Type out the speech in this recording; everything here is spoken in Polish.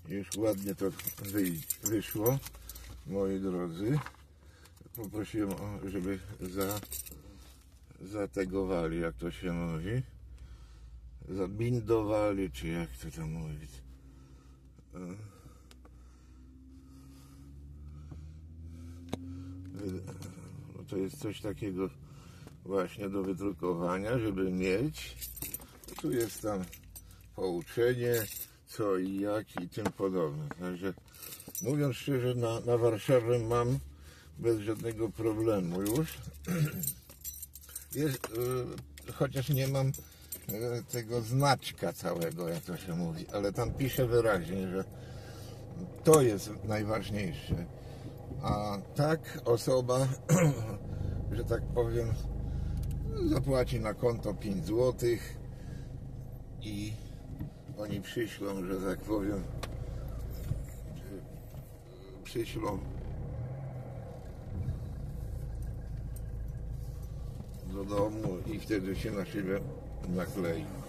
Już ładnie to wyszło, moi drodzy. Poprosiłem, żeby zategowali, jak to się mówi. Zabindowali, czy jak to tam mówić. No to jest coś takiego właśnie do wydrukowania, żeby mieć. Tu jest tam pouczenie, co i jak i tym podobne. Także mówiąc szczerze, na Warszawę mam bez żadnego problemu już. Jest, chociaż nie mam tego znaczka całego, jak to się mówi, ale tam pisze wyraźnie, że to jest najważniejsze. A tak osoba, że tak powiem, zapłaci na konto 5 zł i oni przyślą, że tak powiem, przyślą do domu i wtedy się na siebie naklei.